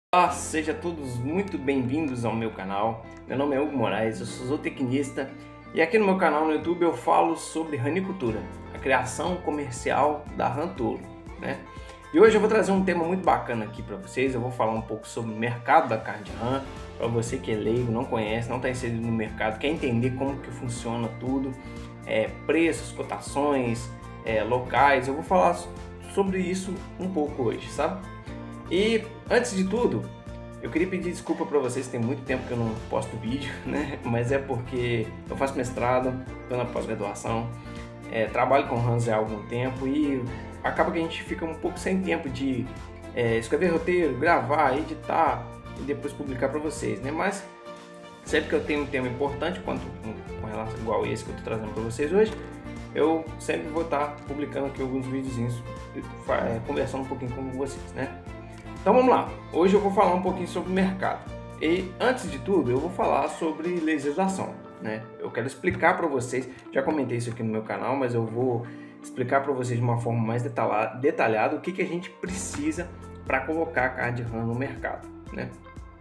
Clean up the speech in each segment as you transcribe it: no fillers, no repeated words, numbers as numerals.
Olá, sejam todos muito bem-vindos ao meu canal. Meu nome é Hugo Moraes, eu sou zootecnista e aqui no meu canal no YouTube eu falo sobre ranicultura, a criação comercial da rã tolo, né? E hoje eu vou trazer um tema muito bacana aqui para vocês. Eu vou falar um pouco sobre o mercado da carne de rã, para você que é leigo, não conhece, não está inserido no mercado, quer entender como que funciona tudo, preços, cotações, locais. Eu vou falar sobre isso um pouco hoje, sabe? E antes de tudo, eu queria pedir desculpa para vocês, tem muito tempo que eu não posto vídeo, né? Mas é porque eu faço mestrado, estou na pós-graduação, trabalho com rãs há algum tempo e acaba que a gente fica um pouco sem tempo de escrever roteiro, gravar, editar e depois publicar para vocês, né? Mas sempre que eu tenho um tema importante, com relação igual esse que eu estou trazendo para vocês hoje, eu sempre vou estar publicando aqui alguns videozinhos, conversando um pouquinho com vocês, né? Então vamos lá, hoje eu vou falar um pouquinho sobre o mercado e antes de tudo eu vou falar sobre legislação, né? Eu quero explicar para vocês, já comentei isso aqui no meu canal, mas eu vou explicar para vocês de uma forma mais detalhada o que a gente precisa para colocar a carne de rã no mercado, né?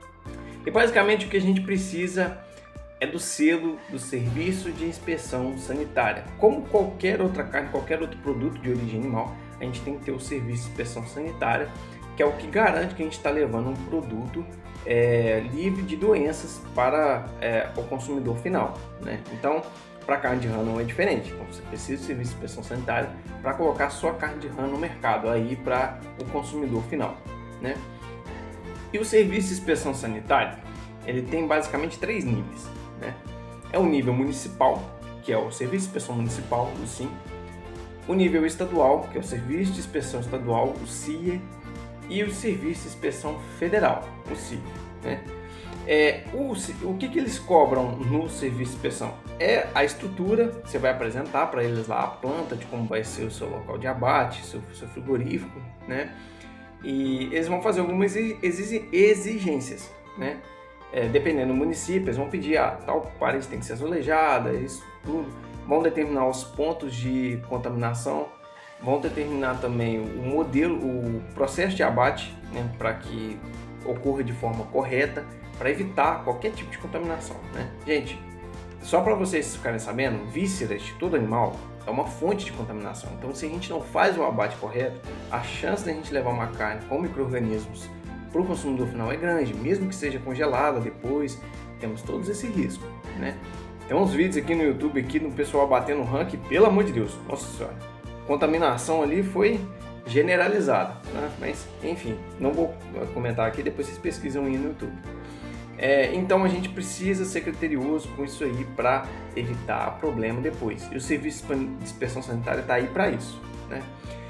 E basicamente o que a gente precisa é do selo do Serviço de Inspeção Sanitária. Como qualquer outra carne, qualquer outro produto de origem animal, a gente tem que ter o Serviço de Inspeção Sanitária, que é o que garante que a gente está levando um produto livre de doenças para o consumidor final, né? Então, para a carne de rã não é diferente. Então, você precisa do Serviço de Inspeção Sanitária para colocar a sua carne de rã no mercado aí para o consumidor final, né? E o Serviço de Inspeção Sanitária, ele tem basicamente 3 níveis, né? É o nível municipal, que é o Serviço de Inspeção Municipal, o SIM. O nível estadual, que é o Serviço de Inspeção Estadual, o CIE. E o Serviço de Inspeção Federal, o CIF, né? O que eles cobram no Serviço de Inspeção? É a estrutura, você vai apresentar para eles lá a planta de como vai ser o seu local de abate, seu frigorífico, né? E eles vão fazer algumas exigências, né? Dependendo do município, eles vão pedir tal parede tem que ser azulejada, isso tudo. Vão determinar os pontos de contaminação, vão determinar também o modelo, o processo de abate, né, para que ocorra de forma correta, para evitar qualquer tipo de contaminação, né? Gente, só para vocês ficarem sabendo, vísceras de todo animal é uma fonte de contaminação. Então, se a gente não faz o abate correto, a chance de a gente levar uma carne com micro-organismos para o consumidor final é grande, mesmo que seja congelada depois, temos todos esse risco, né? Tem uns vídeos aqui no YouTube aqui do pessoal abatendo rã que, pelo amor de Deus, nossa senhora, contaminação ali foi generalizada, né? Mas enfim, não vou comentar aqui, depois vocês pesquisam aí no YouTube. Então a gente precisa ser criterioso com isso aí para evitar problema depois. E o Serviço de Inspeção Sanitária está aí para isso, né?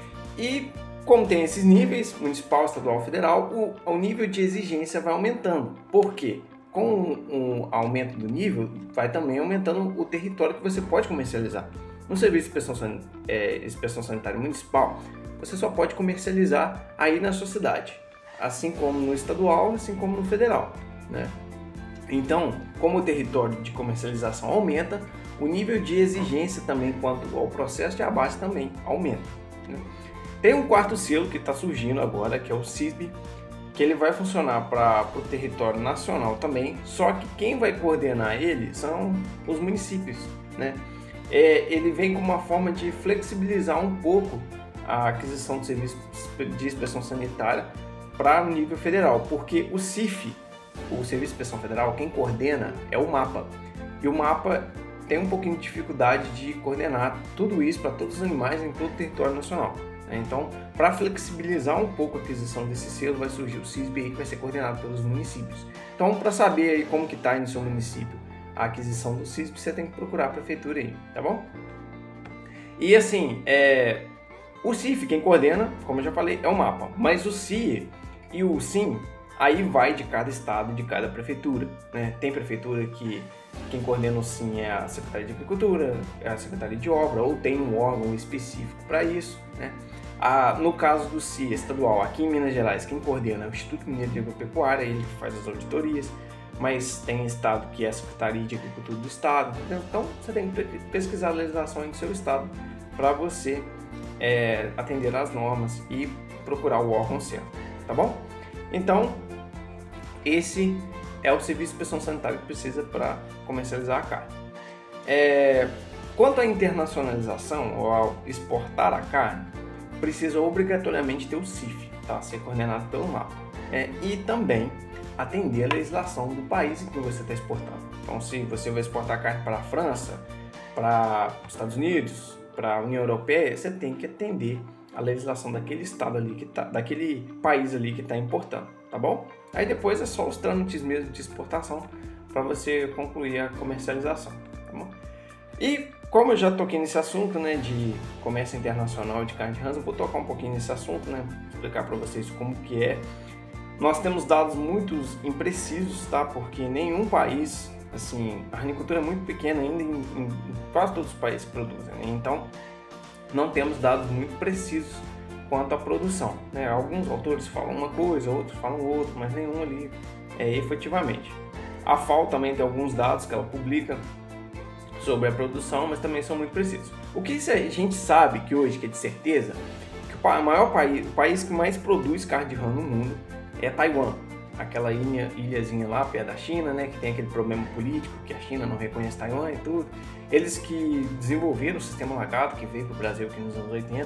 E como tem esses níveis, municipal, estadual, federal, o nível de exigência vai aumentando. Por quê? Com o aumento do nível, vai também aumentando o território que você pode comercializar. No Serviço de Inspeção Sanitária Municipal, você só pode comercializar aí na sua cidade, assim como no estadual, assim como no federal, né? Então, como o território de comercialização aumenta, o nível de exigência também quanto ao processo de abate também aumenta, né? Tem um quarto selo que está surgindo agora, que é o CISB, que ele vai funcionar para o território nacional também, só que quem vai coordenar ele são os municípios, né? Ele vem com uma forma de flexibilizar um pouco a aquisição de serviço de inspeção sanitária para o nível federal, porque o CIF, o Serviço de Inspeção Federal, quem coordena é o MAPA, e o MAPA tem um pouquinho de dificuldade de coordenar tudo isso para todos os animais em todo o território nacional, né? Então, para flexibilizar um pouco a aquisição desse selo, vai surgir o CISB aí, que vai ser coordenado pelos municípios. Então, para saber aí como que está aí no seu município a aquisição do CISB, você tem que procurar a prefeitura aí, tá bom? E assim, o CIF, quem coordena, como eu já falei, é o MAPA, mas o CIE e o SIM, aí vai de cada estado, de cada prefeitura, né? Tem prefeitura que quem coordena o SIM é a Secretaria de Agricultura, é a Secretaria de Obra, ou tem um órgão específico para isso, né? No caso do CIE estadual, aqui em Minas Gerais, quem coordena é o Instituto Mineiro de Agropecuária, ele faz as auditorias, mas tem estado que é a Secretaria de Agricultura do estado, então você tem que pesquisar a legislação do seu estado para você atender às normas e procurar o órgão certo, tá bom? Então, esse é o serviço de inspeção sanitária que precisa para comercializar a carne. Quanto à internacionalização ou ao exportar a carne, precisa obrigatoriamente ter o CIF, tá? Ser coordenado pelo MAPA. E também atender a legislação do país em que você está exportando. Então, se você vai exportar carne para a França, para os Estados Unidos, para a União Europeia, você tem que atender a legislação daquele estado ali, daquele país ali que está importando, tá bom? Aí depois é só os trâmites mesmo de exportação para você concluir a comercialização, tá bom? E como eu já toquei nesse assunto, né, de comércio internacional de carne de rã, eu vou tocar um pouquinho nesse assunto, né, explicar para vocês como que é. Nós temos dados muito imprecisos, tá? Porque nenhum país, assim, a ranicultura é muito pequena ainda em quase todos os países que produzem, né? Então não temos dados muito precisos quanto à produção, né? Alguns autores falam uma coisa, outros falam outra, mas nenhum ali efetivamente. A FAO também tem alguns dados que ela publica sobre a produção, mas também são muito precisos. O que a gente sabe que hoje, que é de certeza, que o país que mais produz carne de rã no mundo é Taiwan, aquela ilhazinha lá perto da China, né, que tem aquele problema político, que a China não reconhece Taiwan e tudo. Eles que desenvolveram o sistema lagado, que veio para o Brasil aqui nos anos 80,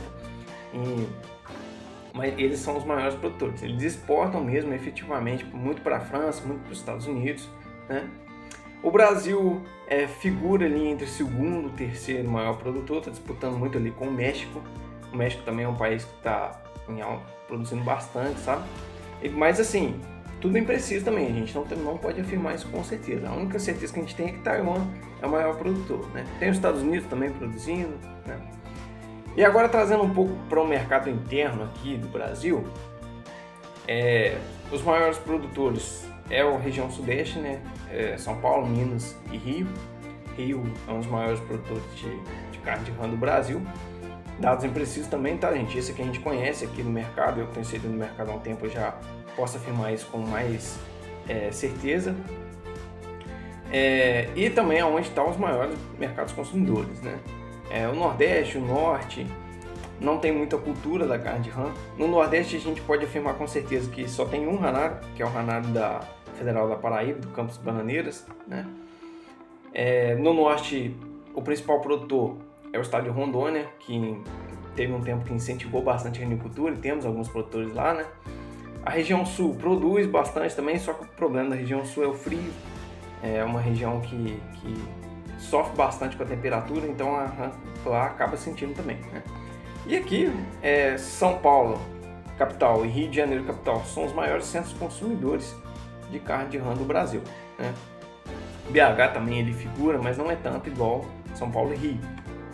mas eles são os maiores produtores. Eles exportam mesmo, efetivamente, muito para a França, muito para os Estados Unidos, né? O Brasil figura ali entre o segundo e terceiro maior produtor, está disputando muito ali com o México. O México também é um país que está produzindo bastante, sabe? Mas assim, tudo impreciso também, a gente não pode afirmar isso com certeza. A única certeza que a gente tem é que Taiwan é o maior produtor, né? Tem os Estados Unidos também produzindo, né? E agora trazendo um pouco para o mercado interno aqui do Brasil, os maiores produtores é a região sudeste, né? São Paulo, Minas e Rio. Rio é um dos maiores produtores de carne de rã do Brasil. Dados imprecisos também, tá, gente? Esse aqui a gente conhece aqui no mercado, eu tenho sido no mercado há um tempo, eu já posso afirmar isso com mais certeza. E também é onde estão os maiores mercados consumidores, né? O Nordeste, o Norte, não tem muita cultura da carne de rã. No Nordeste a gente pode afirmar com certeza que só tem um ranário, que é o ranário da Federal da Paraíba, do Campos Bananeiras, né? No Norte, o principal produtor é o estado de Rondônia, que teve um tempo que incentivou bastante a ranicultura, e temos alguns produtores lá, né? A região sul produz bastante também, só que o problema da região sul é o frio. É uma região que sofre bastante com a temperatura, então a rã lá acaba sentindo também, né? E aqui, São Paulo, capital, e Rio de Janeiro, capital, são os maiores centros consumidores de carne de rã do Brasil, né? BH também ele figura, mas não é tanto igual São Paulo e Rio.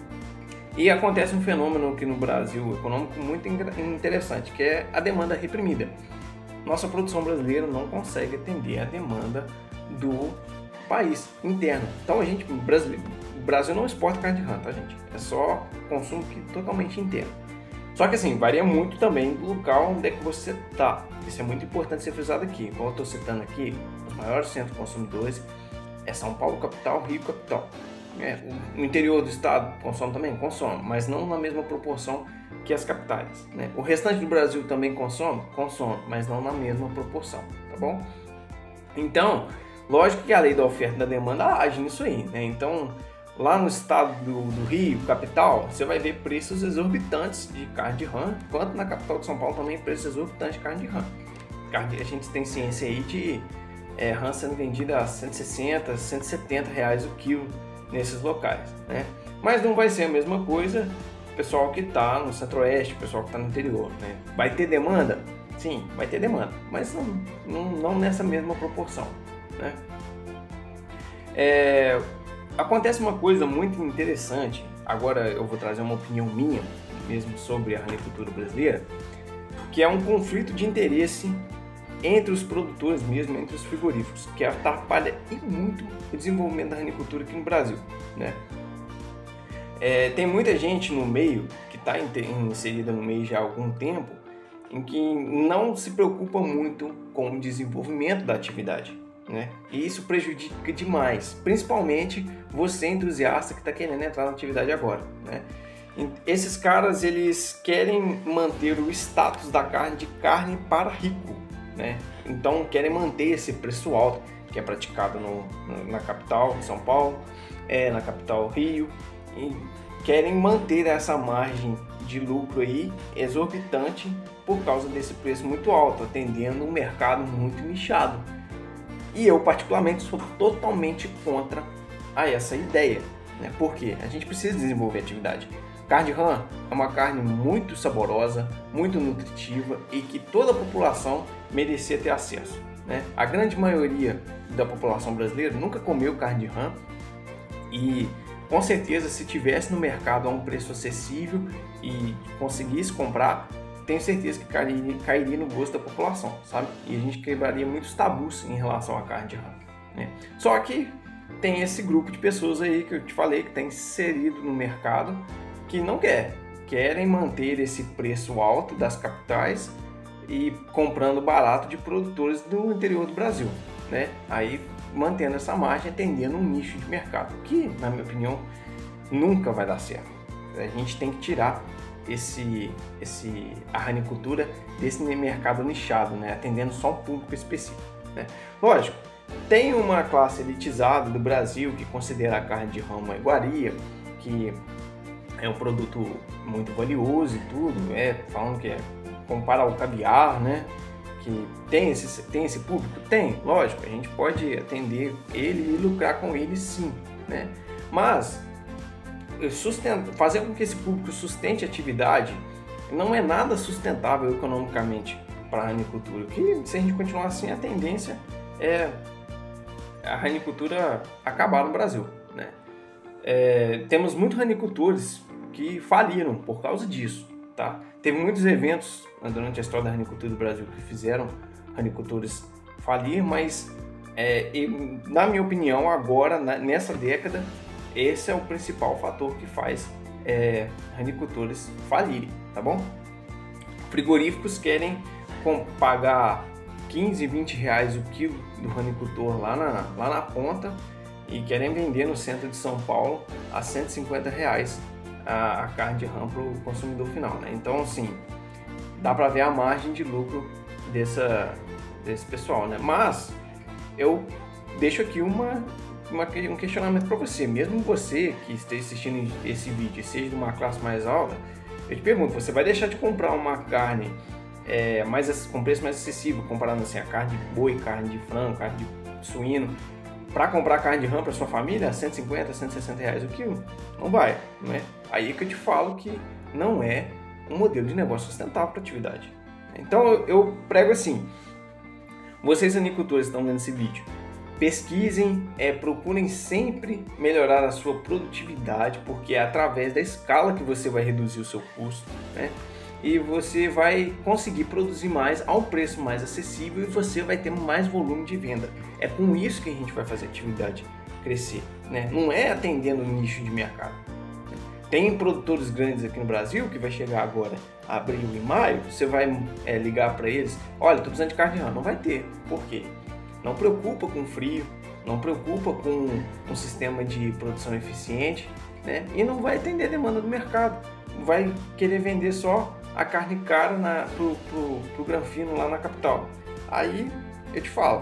E acontece um fenômeno aqui no Brasil econômico muito interessante, que é a demanda reprimida. Nossa produção brasileira não consegue atender a demanda do país interno. Então o Brasil não exporta carne de rã, tá, gente? É só consumo totalmente interno. Só que assim, varia muito também do local onde é que você está. Isso é muito importante ser frisado aqui. Como eu estou citando aqui, os maiores centros consumidores é São Paulo capital, Rio capital. O interior do estado consome também? Consome, mas não na mesma proporção que as capitais, né? O restante do Brasil também consome? Consome, mas não na mesma proporção, tá bom? Então, lógico que a lei da oferta e da demanda age nisso aí, né? Então, lá no estado do Rio, capital, você vai ver preços exorbitantes de carne de rã, enquanto na capital de São Paulo também preços exorbitantes de carne de rã. A gente tem ciência aí de rã sendo vendida a 160, 170 reais o quilo nesses locais, né? Mas não vai ser a mesma coisa o pessoal que está no centro-oeste, o pessoal que está no interior, né? Vai ter demanda? Sim, vai ter demanda, mas não nessa mesma proporção, né? Acontece uma coisa muito interessante, agora eu vou trazer uma opinião minha mesmo sobre a ranicultura brasileira, que é um conflito de interesse entre os produtores mesmo, entre os frigoríficos, que atrapalha e muito o desenvolvimento da ranicultura aqui no Brasil, né? Tem muita gente no meio, que está inserida no meio já há algum tempo, em que não se preocupa muito com o desenvolvimento da atividade, né? E isso prejudica demais, principalmente você entusiasta que está querendo entrar na atividade agora, né? Esses caras, eles querem manter o status da carne de carne para rico, né? Então querem manter esse preço alto que é praticado na capital, São Paulo, na capital Rio, e querem manter essa margem de lucro aí exorbitante por causa desse preço muito alto, atendendo um mercado muito nichado. E eu particularmente sou totalmente contra a essa ideia, né? Porque a gente precisa desenvolver atividade. Carne de rã é uma carne muito saborosa, muito nutritiva e que toda a população merecia ter acesso, né? A grande maioria da população brasileira nunca comeu carne de rã e com certeza se tivesse no mercado a um preço acessível e conseguisse comprar, tenho certeza que cairia no gosto da população, sabe? E a gente quebraria muitos tabus em relação à carne de rã, né? Só que tem esse grupo de pessoas aí que eu te falei que está inserido no mercado que não querem manter esse preço alto das capitais e comprando barato de produtores do interior do Brasil, né? Aí mantendo essa margem, atendendo um nicho de mercado, que na minha opinião nunca vai dar certo. A gente tem que tirar a ranicultura desse mercado nichado, né? Atendendo só um público específico, né? Lógico, tem uma classe elitizada do Brasil que considera a carne de rã uma iguaria, que é um produto muito valioso e tudo, falando que compara ao caviar, né? Que tem esse público? Tem, lógico, a gente pode atender ele e lucrar com ele sim, né? Mas fazer com que esse público sustente a atividade não é nada sustentável economicamente para a ranicultura, que se a gente continuar assim, a tendência é a ranicultura acabar no Brasil, né? Temos muitos ranicultores que faliram por causa disso, tá? Teve muitos eventos durante a história da ranicultura do Brasil que fizeram ranicultores falir, mas na minha opinião, agora, nessa década, esse é o principal fator que faz ranicultores falirem, tá bom? Frigoríficos querem pagar 15, 20 reais o quilo do ranicultor lá na ponta e querem vender no centro de São Paulo a 150 reais a carne de rã para o consumidor final, né? Então, assim, dá para ver a margem de lucro desse pessoal, né? Mas eu deixo aqui um questionamento para você. Mesmo você que esteja assistindo esse vídeo e seja de uma classe mais alta, eu te pergunto, você vai deixar de comprar uma carne com preço mais acessível, comparando assim a carne de boi, carne de frango, carne de suíno, para comprar carne de rã para sua família, 150, 160 reais o quilo? Não vai, não é? Aí que eu te falo que não é um modelo de negócio sustentável para a atividade. Então eu prego assim, vocês ranicultores que estão vendo esse vídeo, pesquisem, procurem sempre melhorar a sua produtividade, porque é através da escala que você vai reduzir o seu custo, né? E você vai conseguir produzir mais a um preço mais acessível e você vai ter mais volume de venda. É com isso que a gente vai fazer a atividade crescer, né? Não é atendendo o nicho de mercado. Tem produtores grandes aqui no Brasil que vai chegar agora abril e maio, você vai ligar para eles, olha, estou precisando de carne de rã, não vai ter. Por quê? Não preocupa com frio, não preocupa com um sistema de produção eficiente, né? E não vai atender a demanda do mercado. Vai querer vender só a carne cara pro granfino lá na capital. Aí eu te falo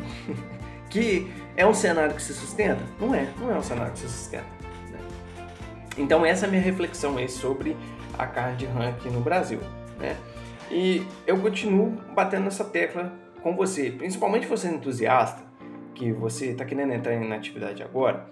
que é um cenário que se sustenta? Não é um cenário que se sustenta, né? Então essa é a minha reflexão aí sobre a carne de rã aqui no Brasil, né? E eu continuo batendo nessa tecla com você, principalmente você entusiasta, que você está querendo entrar na atividade agora.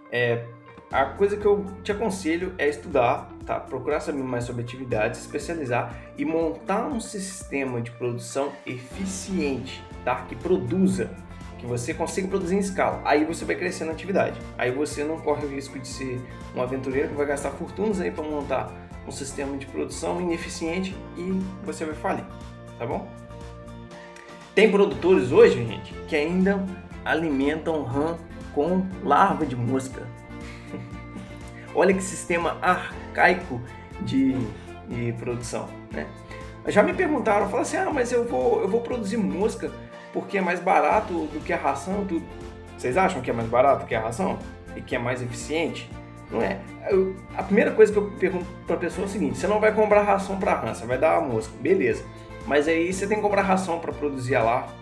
A coisa que eu te aconselho é estudar, tá? Procurar saber mais sobre atividades, se especializar e montar um sistema de produção eficiente, tá? Que produza, que você consiga produzir em escala. Aí você vai crescer na atividade. Aí você não corre o risco de ser um aventureiro que vai gastar fortunas aí para montar um sistema de produção ineficiente e você vai falir, tá bom? Tem produtores hoje, gente, que ainda alimentam rã com larva de mosca. Olha que sistema arcaico de produção, né? Já me perguntaram, falaram assim, mas eu vou produzir mosca porque é mais barato do que a ração, tudo. Vocês acham que é mais barato que a ração? E que é mais eficiente? Não é. A primeira coisa que eu pergunto para a pessoa é o seguinte, você não vai comprar ração para rã, você vai dar a mosca, beleza. Mas aí você tem que comprar ração para produzir a larva.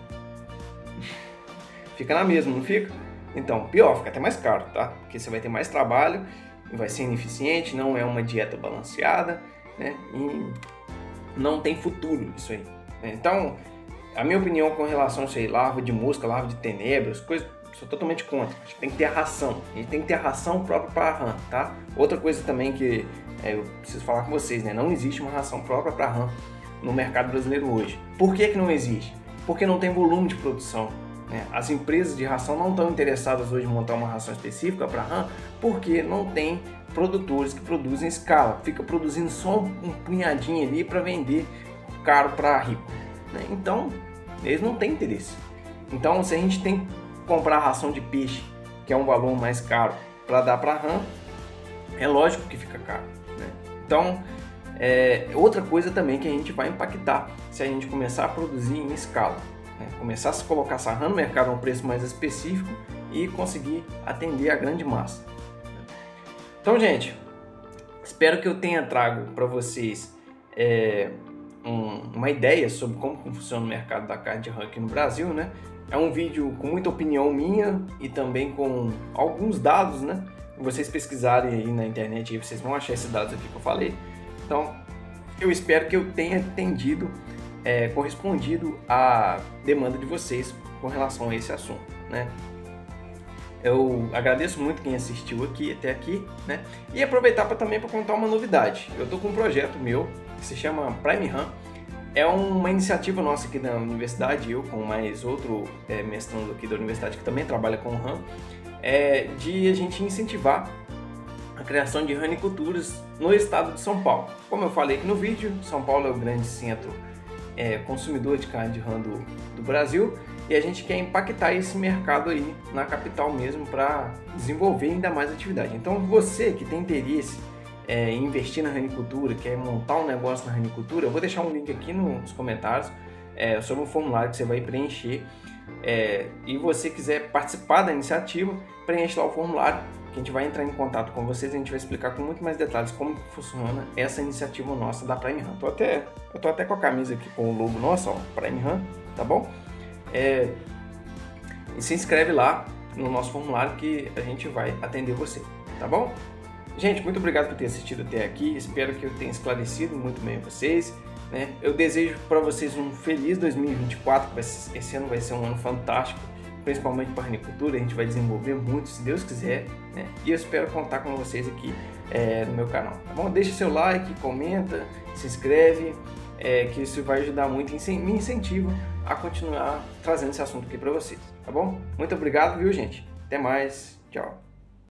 Fica na mesma, não fica? Então, pior, fica até mais caro, tá? Porque você vai ter mais trabalho, vai ser ineficiente, não é uma dieta balanceada, né? E não tem futuro isso aí. Né? Então, a minha opinião com relação a isso aí, larva de mosca, larva de tenebras, coisas, sou totalmente contra. A gente tem que ter a ração. A gente tem que ter a ração própria para a rã, tá? Outra coisa também que eu preciso falar com vocês, né? Não existe uma ração própria para a rã no mercado brasileiro hoje. Por que não existe? Porque não tem volume de produção. Né? As empresas de ração não estão interessadas hoje em montar uma ração específica para a rã porque não tem produtores que produzem em escala. Fica produzindo só um punhadinho ali para vender caro para rico. Né? Então, eles não têm interesse. Então, se a gente tem que comprar ração de peixe, que é um valor mais caro, para dar para a rã, é lógico que fica caro. Né? Então, outra coisa também que a gente vai impactar se a gente começar a produzir em escala. Né? Começar a se colocar essa rã no mercado a um preço mais específico e conseguir atender a grande massa. Então, gente, espero que eu tenha trago para vocês uma ideia sobre como funciona o mercado da carne de rã aqui no Brasil, né? É um vídeo com muita opinião minha e também com alguns dados, né? Se vocês pesquisarem aí na internet, aí vocês vão achar esses dados aqui que eu falei. Então, eu espero que eu tenha atendido, correspondido à demanda de vocês com relação a esse assunto, né? Eu agradeço muito quem assistiu até aqui, né? E aproveitar também para contar uma novidade. Eu estou com um projeto meu que se chama Prime Run. É uma iniciativa nossa aqui da universidade, eu com mais outro mestrando aqui da universidade que também trabalha com rã, de a gente incentivar a criação de raniculturas no estado de São Paulo. Como eu falei aqui no vídeo, São Paulo é o grande centro consumidor de carne de rã do Brasil e a gente quer impactar esse mercado aí na capital mesmo para desenvolver ainda mais atividade. Então você que tem interesse em investir na ranicultura, quer montar um negócio na ranicultura, eu vou deixar um link aqui nos comentários sobre um formulário que você vai preencher e você quiser participar da iniciativa, preenche lá o formulário que a gente vai entrar em contato com vocês e a gente vai explicar com muito mais detalhes como funciona essa iniciativa nossa da Prime Run. Eu tô até com a camisa aqui com o logo nosso, ó, Prime Run, tá bom? E se inscreve lá no nosso formulário que a gente vai atender você, tá bom? Gente, muito obrigado por ter assistido até aqui, espero que eu tenha esclarecido muito bem vocês, né? Eu desejo para vocês um feliz 2024, esse ano vai ser um ano fantástico, principalmente para a ranicultura, a gente vai desenvolver muito, se Deus quiser, né? E eu espero contar com vocês aqui no meu canal, tá bom? Deixa seu like, comenta, se inscreve, que isso vai ajudar muito, me incentiva a continuar trazendo esse assunto aqui para vocês, tá bom? Muito obrigado, viu, gente? Até mais, tchau!